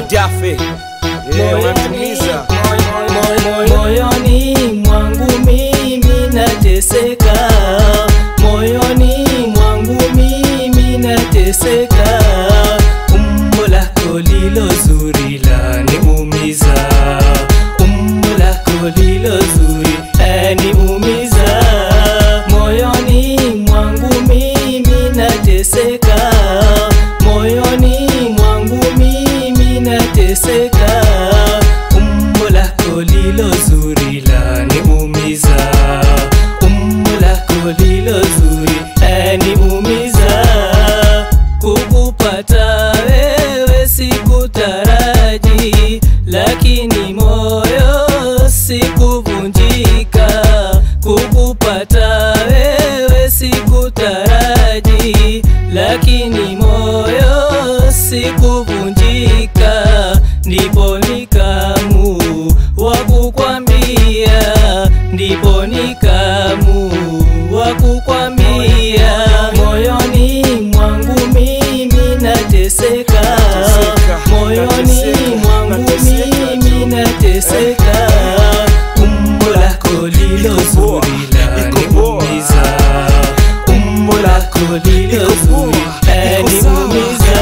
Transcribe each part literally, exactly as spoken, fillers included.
Dafe unatumiza moyoni mwangu mimi nateseka, moyoni mwangu mimi nateseka, umbo lako lilo zuri laniumiza, umbo lako lilo zuri laniumiza, moyoni mwangu mimi nateseka, moyoni mwangu mimi nateseka, umbo lako lilo zuri laniumiza, umbo lako lilo zuri laniumiza, kukupata wewe sikutaraji, lakini moyo sikuvunjika, kukupata wewe sikutaraji, lakini moyo sikuvunjika, ndipo nikamu wakukwambia, ndipo nikamu wakukwambia, moyoni mwangu mimi nateseka, moyoni mwangu mimi nateseka, umbo lako lilo zuri laniumiza, umbo lako lilo zuri laniumiza,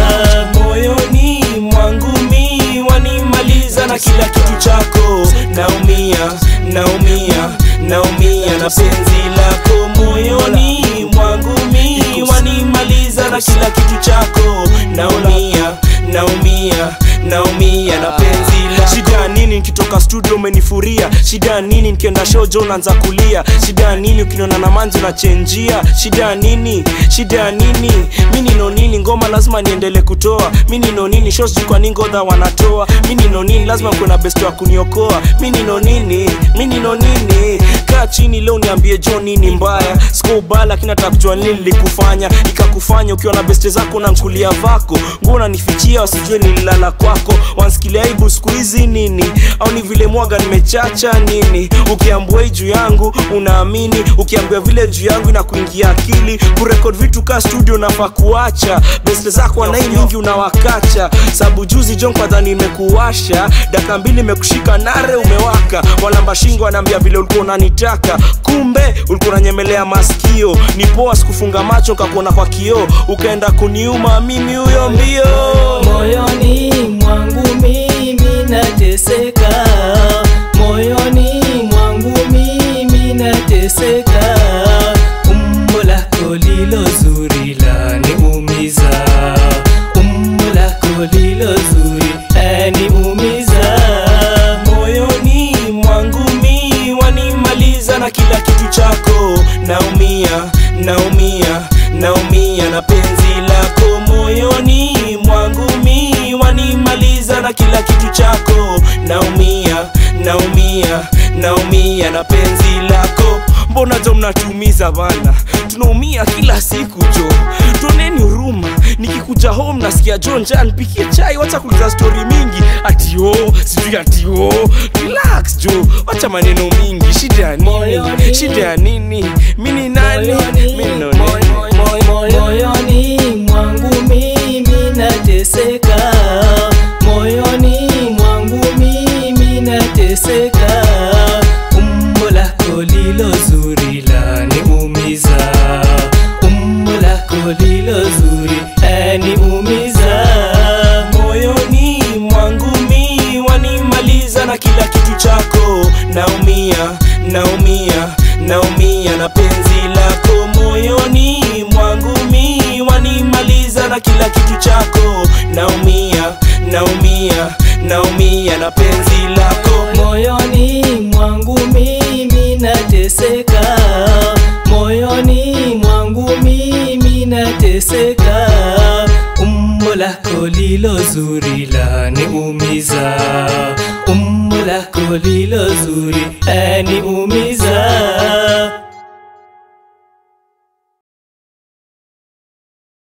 moyoni mwangu mimi wanimaliza na kila kitu chako, naumia naumia naumia na penzi lako, moyoni mwangu mimi wanimaliza na kila kitu chako, naumia naumia naumia na penzi lako. Shida nini nikitoka studio umenifuria, shida nini nikienda show jo unaanza kulia, shida nini ukiniona na manzi unachenjia, shida nini shida nini mimi nino nini ngoma lazima niendelee kutoa, mimi nino nini shows kwa nini ngodha wanatoa, mimi nino nini lazima kuna best wa kuniokoa, mimi nino nini mimi nino nini, kaa chini leo niambie jo nini mbaya, sikubala kina takujua nini nilikufanya ikakufanya ukiwa na best zako na mkulia vako, ngona nifichia wasijue nililala kwako, wansikilia aibu siku hizi nini, au ni vile mwaga nimechacha nini, ukiambua juu yangu unaamini, ukiambia vile juu yangu inakuingia akili, kurekod vitu ka studio nafaa kuacha, best zako wanai mingi unawakacha, sabu juzi John kwa dhani nimekuwasha, daka mbili nimekushika nare umewaka, walamba shingo wanaambia vile ulikuwa unanitaka, kumbe ulikuwa unanyemelea masikio, ni poa sikufunga macho nikakuona kwa kioo, ukaenda kuniuma mimi huyo mbio, moyoni mwangu mimi nateseka, moyoni mwangu mimi nateseka, umbo lako lilo zuri laniumiza, umbo lako lilo zuri laniumiza, moyoni mwangu mimi wanimaliza na kila kitu chako, naumia naumia naumia na penzi lako, moyoni mwangu mimi wanimaliza na kila kitu chako, naumia naumia naumia na penzi lako, mbona jo mnatumiza bana, tunaumia kila siku jo, tuoneni huruma, nikikuja home nasikia jo njaa nipikie chai, wacha kuuliza story mingi, ati oh sijui ati oh, relax jo, wacha maneno mingi, shida nini shida nini mimi nani mimi no moyoni mwangu mimi nateseka, moyoni mwangu mimi nateseka, umbo lako lilo zuri laniumiza, umbo lako lilo zuri laniumiza, moyoni mwangu mimi wanimaliza na kila kitu chako, naumia naumia naumia na penzi lako, moyoni mwangu mimi wanimaliza na kila kitu chako, naumia naumia naumia na penzi lako, moyoni mwangu mimi nateseka, moyoni mwangu mimi nateseka, umbo lako lilo zuri laniumiza, umbo lako lilo zuri laniumiza.